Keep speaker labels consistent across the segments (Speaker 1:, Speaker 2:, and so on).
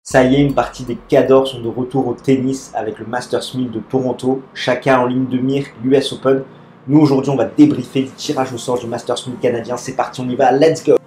Speaker 1: Ça y est, une partie des cadors sont de retour au tennis avec le Masters 1000 de Toronto. Chacun en ligne de mire, l'US Open. Nous, aujourd'hui, on va débriefer du tirage au sort du Masters 1000 canadien. C'est parti, on y va, let's go!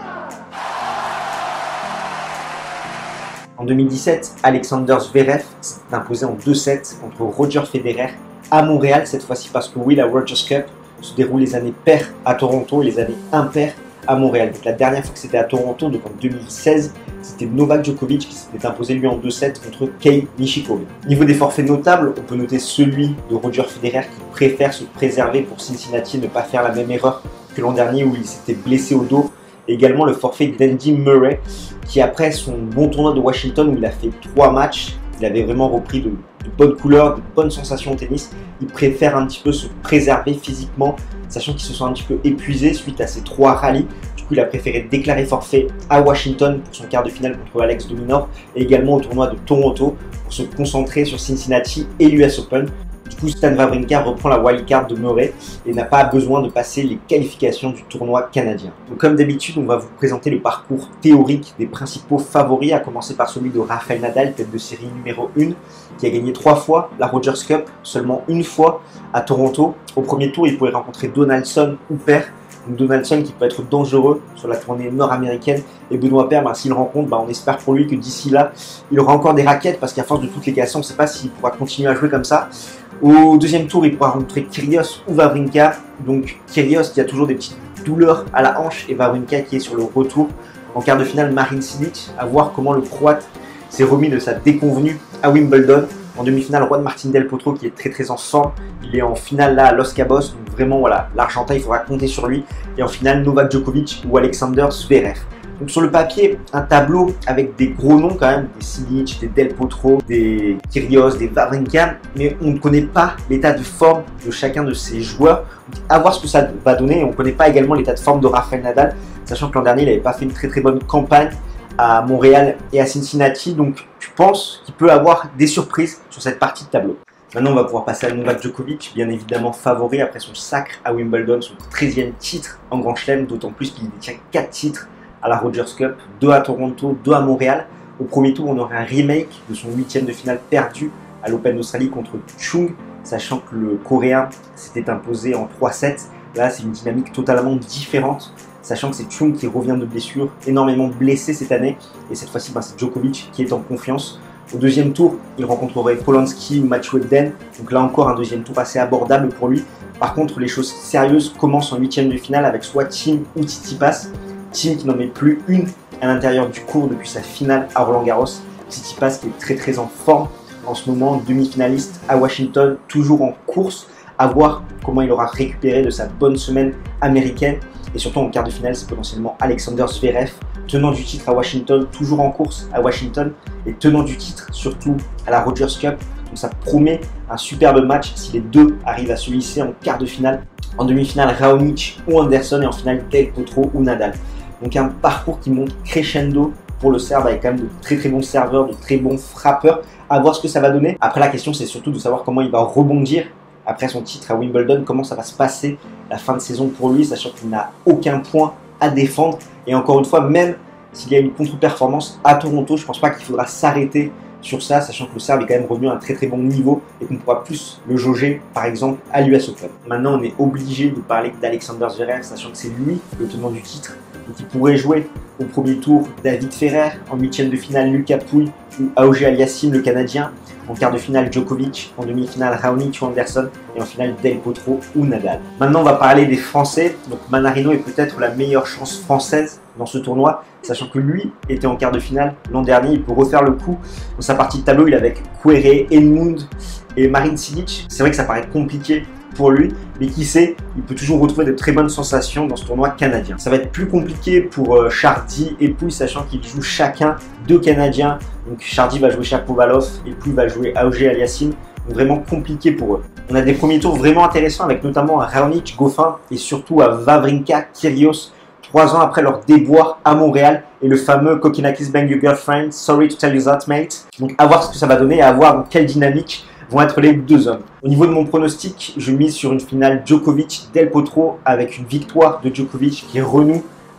Speaker 1: En 2017, Alexander Zverev s'est imposé en 2-7 contre Roger Federer à Montréal, cette fois-ci parce que oui, la Rogers Cup se déroule les années paires à Toronto et les années impaires à Montréal. Donc la dernière fois que c'était à Toronto, donc en 2016, c'était Novak Djokovic qui s'était imposé lui en 2-7 contre Kei Nishikori. Niveau des forfaits notables, on peut noter celui de Roger Federer qui préfère se préserver pour Cincinnati et ne pas faire la même erreur que l'an dernier où il s'était blessé au dos. Et également le forfait d'Andy Murray qui après son bon tournoi de Washington où il a fait 3 matchs, il avait vraiment repris de bonnes couleurs, de bonnes sensations au tennis. Il préfère un petit peu se préserver physiquement, sachant qu'il se sent un petit peu épuisé suite à ces 3 rallyes. Du coup, il a préféré déclarer forfait à Washington pour son quart de finale contre Alex de Minaur et également au tournoi de Toronto pour se concentrer sur Cincinnati et l'US Open. Du coup, Stan Wawrinka reprend la wildcard de Murray et n'a pas besoin de passer les qualifications du tournoi canadien. Donc, comme d'habitude, on va vous présenter le parcours théorique des principaux favoris, à commencer par celui de Rafael Nadal, tête de série numéro 1, qui a gagné 3 fois la Rogers Cup, seulement une fois à Toronto. Au premier tour, il pourrait rencontrer Donaldson ou Paire. Donc Donaldson qui peut être dangereux sur la tournée nord-américaine et Benoît Paire, s'il rencontre, on espère pour lui que d'ici là, il aura encore des raquettes parce qu'à force de toutes les casser, on ne sait pas s'il pourra continuer à jouer comme ça. Au deuxième tour, il pourra rencontrer Kyrgios ou Wawrinka. Donc Kyrgios qui a toujours des petites douleurs à la hanche et Wawrinka qui est sur le retour. En quart de finale, Marin Cilic, à voir comment le Croate s'est remis de sa déconvenue à Wimbledon. En demi-finale, Juan Martín del Potro qui est très en forme. Il est en finale là à Los Cabos. Donc vraiment, voilà, l'Argentin, il faudra compter sur lui. Et en finale, Novak Djokovic ou Alexander Zverev. Donc sur le papier, un tableau avec des gros noms quand même, des Cilic, des Del Potro, des Kyrgios, des Wawrinka, mais on ne connaît pas l'état de forme de chacun de ces joueurs. Donc, à voir ce que ça va donner. On ne connaît pas également l'état de forme de Rafael Nadal, sachant que l'an dernier, il n'avait pas fait une très bonne campagne à Montréal et à Cincinnati. Donc je pense qu'il peut avoir des surprises sur cette partie de tableau. Maintenant, on va pouvoir passer à Novak Djokovic, bien évidemment favori après son sacre à Wimbledon, son 13e titre en Grand Chelem, d'autant plus qu'il détient 4 titres à la Rogers Cup, 2 à Toronto, 2 à Montréal. Au premier tour, on aurait un remake de son 8e de finale perdu à l'Open d'Australie contre Chung, sachant que le Coréen s'était imposé en 3-7. Là, c'est une dynamique totalement différente, sachant que c'est Chung qui revient de blessure, énormément blessé cette année. Et cette fois-ci, c'est Djokovic qui est en confiance. Au deuxième tour, il rencontrerait Polanski ou Matthew Ebden. Donc là encore, un deuxième tour assez abordable pour lui. Par contre, les choses sérieuses commencent en 8e de finale avec soit Thiem ou Tsitsipas. Thiem qui n'en met plus une à l'intérieur du court depuis sa finale à Roland-Garros. Tsitsipas qui est très en forme en ce moment, demi-finaliste à Washington, toujours en course. À voir comment il aura récupéré de sa bonne semaine américaine. Et surtout en quart de finale, c'est potentiellement Alexander Zverev, tenant du titre à Washington, toujours en course à Washington, et tenant du titre surtout à la Rogers Cup. Donc ça promet un superbe match si les deux arrivent à se hisser en quart de finale. En demi-finale, Raonic ou Anderson, et en finale, Del Potro ou Nadal. Donc un parcours qui monte crescendo pour le Serbe avec quand même de très bons serveurs, de très bons frappeurs. À voir ce que ça va donner. Après, la question, c'est surtout de savoir comment il va rebondir après son titre à Wimbledon, comment ça va se passer la fin de saison pour lui, sachant qu'il n'a aucun point à défendre. Et encore une fois, même s'il y a une contre-performance à Toronto, je ne pense pas qu'il faudra s'arrêter sur ça, sachant que le Serbe est quand même revenu à un très bon niveau et qu'on pourra plus le jauger, par exemple, à l'US Open. Maintenant, on est obligé de parler d'Alexander Zverev, sachant que c'est lui le tenant du titre et qui pourrait jouer au premier tour David Ferrer, en 8e de finale Lucas Pouille ou Auger-Aliassime, le Canadien, en quart de finale Djokovic, en demi-finale Raonic ou Anderson et en finale Del Potro ou Nadal. Maintenant, on va parler des Français. Donc Manarino est peut-être la meilleure chance française dans ce tournoi, sachant que lui était en quart de finale l'an dernier. Il peut refaire le coup. Dans sa partie de tableau, il est avec Querrey, Edmund et Marin Cilic. C'est vrai que ça paraît compliqué pour lui, mais qui sait, il peut toujours retrouver de très bonnes sensations dans ce tournoi canadien. Ça va être plus compliqué pour Chardy et Pouille, sachant qu'ils jouent chacun 2 Canadiens. Donc Chardy va jouer Shapovalov et Pouille va jouer Auger-Aliassime. Donc vraiment compliqué pour eux. On a des premiers tours vraiment intéressants avec notamment Raonic, Goffin et surtout à Wawrinka, Kyrgios, 3 ans après leur déboire à Montréal et le fameux Kokinakis Bang Your Girlfriend, Sorry to Tell You That Mate. Donc à voir ce que ça va donner et à voir dans quelle dynamique vont être les deux hommes. Au niveau de mon pronostic, je mise sur une finale Djokovic-Del Potro avec une victoire de Djokovic qui renoue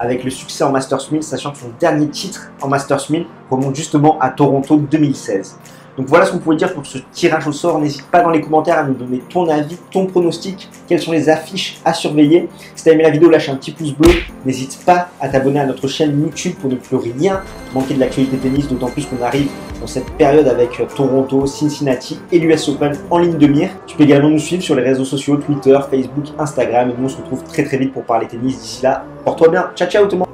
Speaker 1: avec le succès en Masters 1000, sachant que son dernier titre en Masters 1000 remonte justement à Toronto 2016. Donc voilà ce qu'on pouvait dire pour ce tirage au sort. N'hésite pas dans les commentaires à nous donner ton avis, ton pronostic, quelles sont les affiches à surveiller. Si tu as aimé la vidéo, lâche un petit pouce bleu. N'hésite pas à t'abonner à notre chaîne YouTube pour ne plus rien manquer de l'actualité tennis, d'autant plus qu'on arrive dans cette période avec Toronto, Cincinnati et l'US Open en ligne de mire. Tu peux également nous suivre sur les réseaux sociaux, Twitter, Facebook, Instagram. Et nous on se retrouve très vite pour parler tennis. D'ici là, porte-toi bien. Ciao ciao tout le monde.